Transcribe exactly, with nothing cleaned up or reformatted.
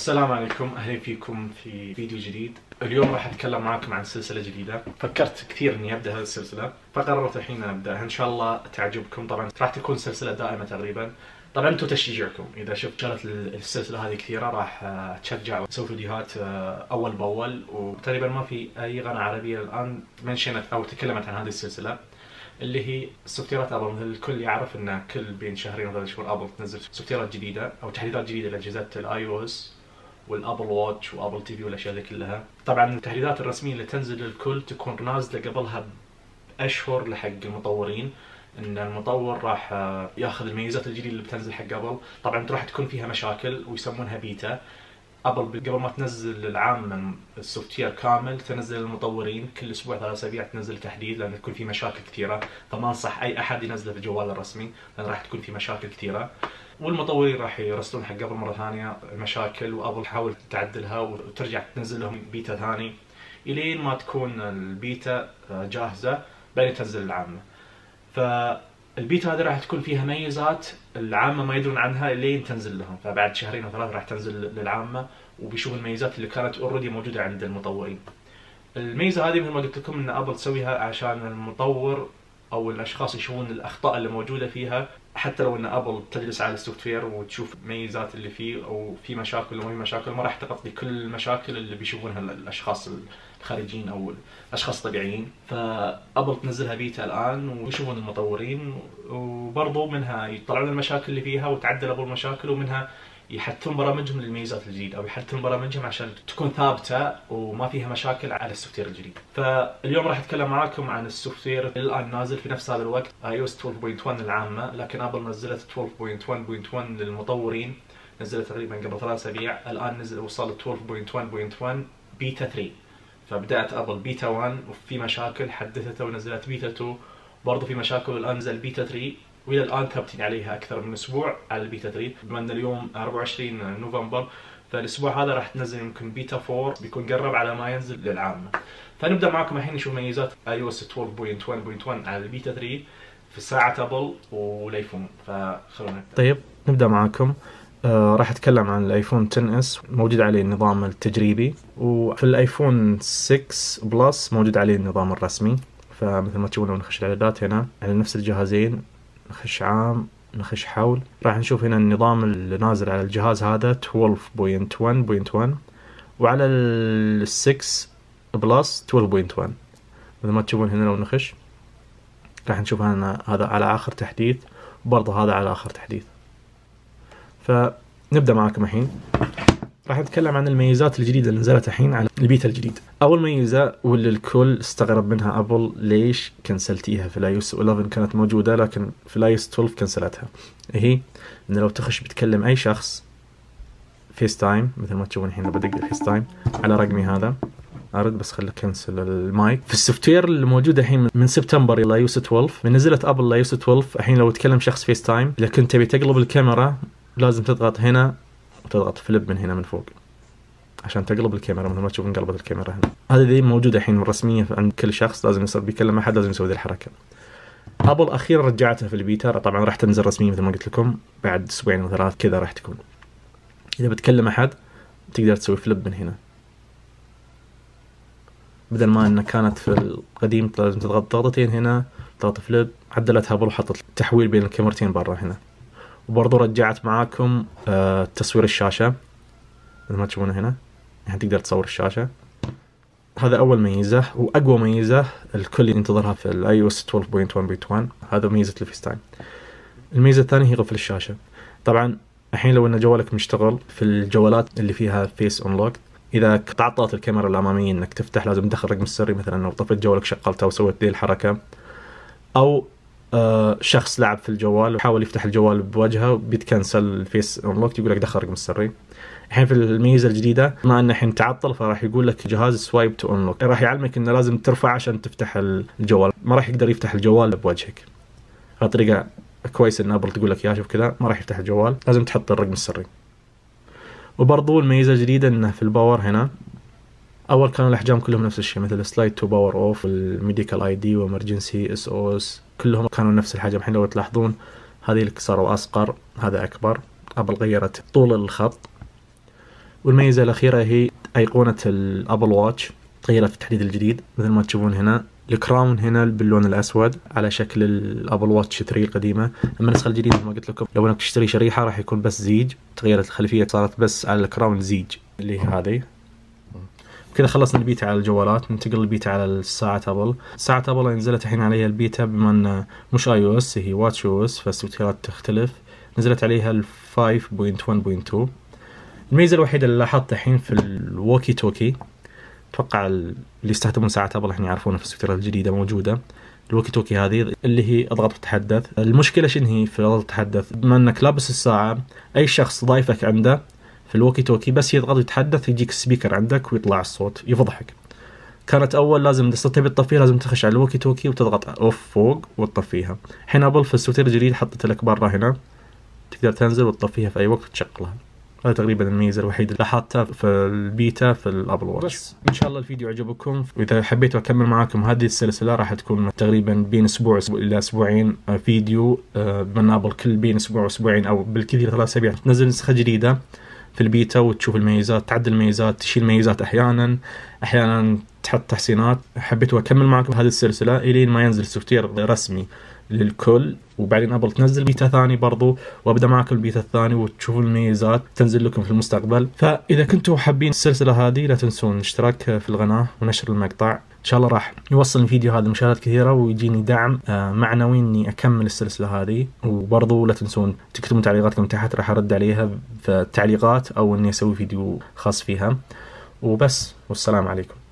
السلام عليكم، اهلا فيكم في فيديو جديد. اليوم راح اتكلم معاكم عن سلسله جديده. فكرت كثير اني ابدا هذه السلسله، فقررت الحين ابداها. ان شاء الله تعجبكم. طبعا راح تكون سلسله دائمه تقريبا. طبعا انتم تشجيعكم، اذا شفت شغلت السلسله هذه كثيره راح تشجع وتسوي فيديوهات اول باول. وتقريبا ما في اي قناه عربيه الان منشنت او تكلمت عن هذه السلسله، اللي هي سوفتيرات ابل. مثل الكل يعرف ان كل بين شهرين وثلاث شهور ابل تنزل سوفتيرات جديده او تحديثات جديده لاجهزه الاي او اس والابل واتش وابل تي في والاشياء ذي كلها. طبعا التحديثات الرسميه اللي تنزل للكل تكون نازله قبلها باشهر لحق المطورين، ان المطور راح ياخذ الميزات الجديده اللي بتنزل حق ابل. طبعا راح تكون فيها مشاكل ويسمونها بيتا. ابل قبل ما تنزل العام السوفت وير كامل تنزل المطورين كل اسبوع ثلاث اسابيع تنزل تحديث، لان تكون في مشاكل كثيره. فما انصح اي احد ينزله في الجوال الرسمي لان راح تكون في مشاكل كثيره، والمطورين راح يرسلون حق ابل مره ثانيه المشاكل، وابل تحاول تعدلها وترجع تنزل لهم بيتا ثاني الين ما تكون البيتا جاهزه بعدين تنزل العامه. فالبيتا هذه راح تكون فيها ميزات العامه ما يدرون عنها الين تنزل لهم، فبعد شهرين او ثلاث راح تنزل للعامه وبيشوفوا الميزات اللي كانت اوريدي موجوده عند المطورين. الميزه هذه مثل ما قلت لكم ان ابل تسويها عشان المطور او الاشخاص يشوفون الاخطاء اللي موجوده فيها، حتى لو ان ابل تجلس على السوفت وير وتشوف الميزات اللي فيه او في مشاكل وما في مشاكل، ما راح تغطي كل المشاكل اللي بيشوفونها الاشخاص الخارجيين او الاشخاص الطبيعيين. فابل تنزلها بيتا الان ويشوفون المطورين، وبرضو منها يطلعون المشاكل اللي فيها وتعدل ابل المشاكل، ومنها يحدثون برامجهم للميزات الجديده او يحدثون برامجهم عشان تكون ثابته وما فيها مشاكل على السوفت وير الجديد. فاليوم راح اتكلم معاكم عن السوفت وير اللي الان نازل في نفس هذا الوقت اي او اس اثنا عشر نقطة واحد العامه، لكن ابل نزلت اثنا عشر نقطة واحد نقطة واحد للمطورين، نزلت تقريبا قبل ثلاث اسابيع. الان نزل وصل اثنا عشر نقطة واحد نقطة واحد بيتا ثلاثة. فبدات ابل بيتا واحد وفي مشاكل حدثتها ونزلت بيتا اثنين برضه في مشاكل، والان نزل بيتا ثلاثة والى الان ثابتين عليها اكثر من اسبوع على البيتا ثلاثة. بما ان اليوم أربعة وعشرين نوفمبر فالاسبوع هذا راح تنزل يمكن بيتا أربعة، بيكون قرب على ما ينزل للعامه. فنبدا معكم الحين نشوف ميزات اي او اس اثنا عشر نقطة واحد نقطة واحد على البيتا ثلاثة في ساعه ابل والايفون. فخلونا نبدا. طيب نبدا معكم. آه راح اتكلم عن الايفون عشرة اس، موجود عليه النظام التجريبي، وفي الايفون ستة بلس موجود عليه النظام الرسمي. فمثل ما تشوفون نخش الاعدادات هنا على نفس الجهازين، نخش عام نخش حول، راح نشوف هنا النظام اللي نازل على الجهاز هذا اثنا عشر نقطة واحد نقطة واحد، وعلى ال ستة بلس اثنا عشر نقطة واحد. مثل ما تشوفون هنا لو نخش راح نشوف هنا هذا على اخر تحديث، وبرضه هذا على اخر تحديث. فنبدا معكم الحين. راح نتكلم عن الميزات الجديده اللي نزلت الحين على البيتا الجديد. اول ميزه واللي الكل استغرب منها ابل، ليش كنسلتيها في الاي او اس احد عشر كانت موجوده لكن في الاي او اس اثنا عشر كنسلتها، هي ان لو تخش بتكلم اي شخص فيس تايم، مثل ما تشوفون الحين بدق الفيس تايم على رقمي هذا، ارد بس خليك كنسل المايك. في السوفت وير اللي موجود الحين من سبتمبر الى اي او اس اثنا عشر، من نزلت ابل الاي او اس اثنا عشر، الحين لو تكلم شخص فيس تايم اذا كنت تبي تقلب الكاميرا لازم تضغط هنا وتضغط فليب من هنا من فوق عشان تقلب الكاميرا. مثل ما تشوفون قلبت الكاميرا هنا. هذه دي موجوده الحين رسميه عند كل شخص لازم يصير بيكلم احد لازم يسوي ذي الحركه. ابل اخيرا رجعتها في البيتا، طبعا راح تنزل رسميا مثل ما قلت لكم بعد اسبوعين او ثلاث كذا راح تكون. اذا بتكلم احد تقدر تسوي فليب من هنا، بدل ما انها كانت في القديم لازم تضغط ضغطتين هنا تضغط فليب. عدلتها ابل وحطت التحويل بين الكاميرتين برا هنا. وبرضو رجعت معاكم آه تصوير الشاشة مثل ما تشوفون هنا، يعني تقدر تصور الشاشة. هذا أول ميزة وأقوى ميزة الكل ينتظرها في الاي او اس اثنا عشر نقطة واحد نقطة واحد، هذا ميزة الفيس تايم. الميزة الثانية هي قفل الشاشة. طبعا الحين لو ان جوالك مشتغل في الجوالات اللي فيها فيس انلوك، إذا تعطلت الكاميرا الأمامية إنك تفتح لازم تدخل رقم السري، مثلا لو طفيت جوالك شغلته وسويت ذي الحركة، أو آه شخص لعب في الجوال وحاول يفتح الجوال بوجهه بيتكنسل الفيس انلوك يقول لك دخل رقم السري. الحين في الميزه الجديده ما انه الحين تعطل فراح يقول لك جهاز سوايب تو انلوك، راح يعلمك انه لازم ترفع عشان تفتح الجوال، ما راح يقدر يفتح الجوال بوجهك. هذه طريقه كويس ان ابل تقول لك يا شوف كذا ما راح يفتح الجوال لازم تحط الرقم السري. وبرضو الميزه الجديده انه في الباور هنا، اول كانوا الاحجام كلهم نفس الشيء مثل سلايد تو باور اوف والميديكال اي دي وامرجنسي اس او اس كلهم كانوا نفس الحجم. الحين لو تلاحظون هذه اللي صاروا اصغر هذا اكبر. ابل غيرت طول الخط والميزة الأخيرة هي أيقونة الأبل واتش تغيرت في التحديث الجديد، مثل ما تشوفون هنا الكراون هنا باللون الأسود على شكل الأبل واتش ثري القديمة. أما النسخة الجديدة ما قلت لكم لو انك تشتري شريحة راح يكون بس زيج، تغيرت الخلفية صارت بس على الكراون زيج اللي هي هذه. كذا خلصنا البيتا على الجوالات، ننتقل البيتا على الساعة أبل. ساعة أبل نزلت الحين عليها البيتا بما أن مش اي او اس، هي واتش او اس، فالسويتشات تختلف. نزلت عليها ال فايف بوينت ون بوينت تو. الميزة الوحيدة اللي لاحظتها الحين في الووكي توكي، اتوقع اللي يستخدمون ساعة ابل الحين يعرفونها في السويتشات الجديدة موجودة، الووكي توكي هذه اللي هي اضغط وتحدث. المشكلة شنو هي في اضغط وتحدث؟ بما انك لابس الساعة اي شخص ضايفك عنده في الووكي توكي بس يضغط ويتحدث يجيك السبيكر عندك ويطلع الصوت يفضحك. كانت اول لازم تبي تطفيها لازم تخش على الووكي توكي وتضغط اوف فوق وتطفيها. الحين ابل في السويتشر الجديد حطت لك برا هنا تقدر تنزل وتطفيها في اي وقت وتشغلها. هذا تقريبا الميزة الوحيدة اللي لاحظتها في البيتا في الابل واتش. بس ان شاء الله الفيديو عجبكم، واذا حبيتوا اكمل معاكم هذه السلسلة راح تكون تقريبا بين اسبوع الى اسبوعين فيديو، بما ابل كل بين اسبوع واسبوعين او بالكثير ثلاث اسابيع تنزل نسخة جديدة في البيتا وتشوف الميزات، تعدل الميزات، تشيل ميزات احيانا، احيانا تحط تحسينات. حبيتوا اكمل معكم هذه السلسلة الين ما ينزل سوفتوير رسمي للكل، وبعدين ابل تنزل بيتا ثاني برضو وابدا معكم البيتا الثاني وتشوفوا الميزات تنزل لكم في المستقبل. فاذا كنتوا حابين السلسله هذه لا تنسون الاشتراك في القناه ونشر المقطع، ان شاء الله راح يوصل الفيديو هذا مشاهدات كثيره ويجيني دعم معنوي اني اكمل السلسله هذه. وبرضو لا تنسون تكتبون تعليقاتكم تحت راح ارد عليها في التعليقات او اني اسوي فيديو خاص فيها. وبس، والسلام عليكم.